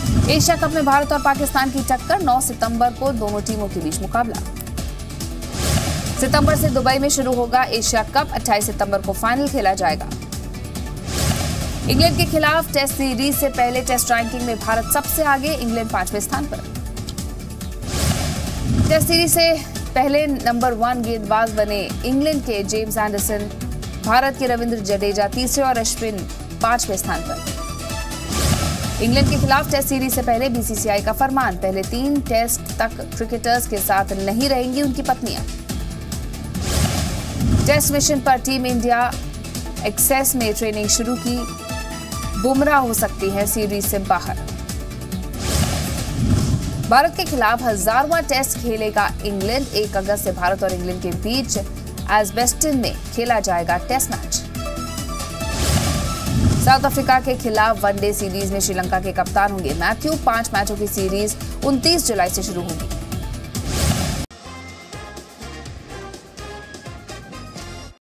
Asia cup में भारत और पाकिस्तान की टक्कर, 9 सितंबर को दोनों टीमों के बीच मुकाबला। सितंबर से दुबई में शुरू होगा एशिया कप, 28 सितंबर को फाइनल खेला जाएगा। इंग्लैंड के खिलाफ टेस्ट सीरीज से पहले टेस्ट रैंकिंग में भारत सबसे आगे, इंग्लैंड 5वें स्थान पर। टेस्ट सीरीज से पहले नंबर 1 गेंदबाज बने इंग्लैंड के जेम्स एंडरसन, भारत के रविंद्र जडेजा तीसरे और अश्विन 5वें स्थान पर। इंग्लैंड के खिलाफ टेस्ट सीरीज से पहले बीसीसीआई का फरमान, पहले 3 टेस्ट तक क्रिकेटर्स के साथ नहीं रहेंगी उनकी पत्नियां। टेस्ट मिशन पर टीम इंडिया एक्सेस में ट्रेनिंग शुरू की, बुमराह हो सकती है सीरीज से बाहर। भारत के खिलाफ 1000वां टेस्ट खेलेगा इंग्लैंड, 1 अगस्त से भारत और इंग्लैंड के बीच एजबेस्टन में खेला जाएगा टेस्ट मैच। साउथ अफ्रीका के खिलाफ वनडे सीरीज में श्रीलंका के कप्तान होंगे मैथ्यू, 5 मैचों की सीरीज 29 जुलाई से शुरू होगी।